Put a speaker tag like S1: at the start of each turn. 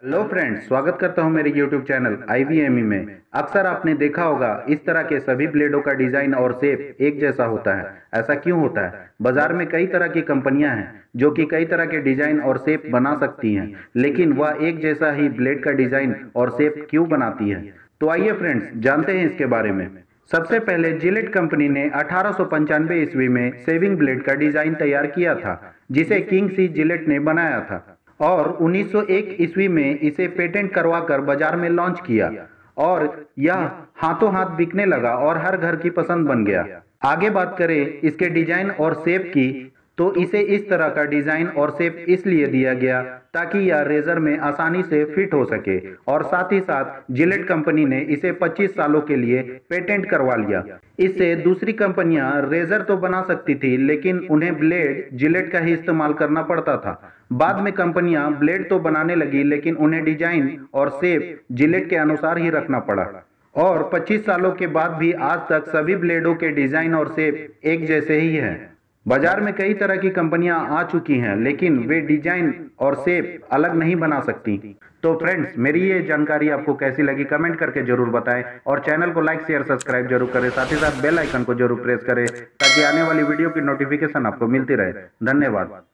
S1: Hello friends, स्वागत करता हूं मेरे YouTube चैनल IVME में। अक्सर आपने देखा होगा इस तरह के सभी ब्लेडों का डिजाइन और शेप एक जैसा होता है। ऐसा क्यों होता है? बाजार में कई तरह की कंपनियां हैं जो कि कई तरह के डिजाइन और शेप बना सकती हैं, लेकिन वह एक जैसा ही ब्लेड का डिजाइन और शेप क्यों बनाती है? तो आइए फ्रेंड्स, जानते हैं इसके बारे में। सबसे पहले जिलेट कंपनी ने 1895 ईस्वी में शेविंग ब्लेड का डिजाइन तैयार किया था, जिसे किंग सी जिलेट ने बनाया था और 1901 ईस्वी में इसे पेटेंट करवाकर बाजार में लॉन्च किया और यह हाथों हाथ बिकने लगा और हर घर की पसंद बन गया। आगे बात करें इसके डिजाइन और शेप की, तो इसे इस तरह का डिजाइन और शेप इसलिए दिया गया ताकि यह रेजर में आसानी से फिट हो सके और साथ ही साथ जिलेट कंपनी ने इसे 25 सालों के लिए पेटेंट करवा लिया। इससे दूसरी कंपनियां रेजर तो बना सकती थी, लेकिन उन्हें ब्लेड जिलेट का ही इस्तेमाल करना पड़ता था। बाद में कंपनियां ब्लेड तो बनाने लगी, लेकिन उन्हें डिजाइन और शेप जिलेट के अनुसार ही रखना पड़ा और 25 सालों के बाद भी आज तक सभी ब्लेडों के डिजाइन और शेप एक जैसे ही हैं। बाजार में कई तरह की कंपनियां आ चुकी हैं, लेकिन वे डिजाइन और शेप अलग नहीं बना सकती। तो फ्रेंड्स, मेरी ये जानकारी आपको कैसी लगी कमेंट करके जरूर बताएं और चैनल को लाइक शेयर सब्सक्राइब जरूर करें। साथ ही साथ बेल आइकन को जरूर प्रेस करें ताकि आने वाली वीडियो की नोटिफिकेशन आपको मिलती रहे। धन्यवाद।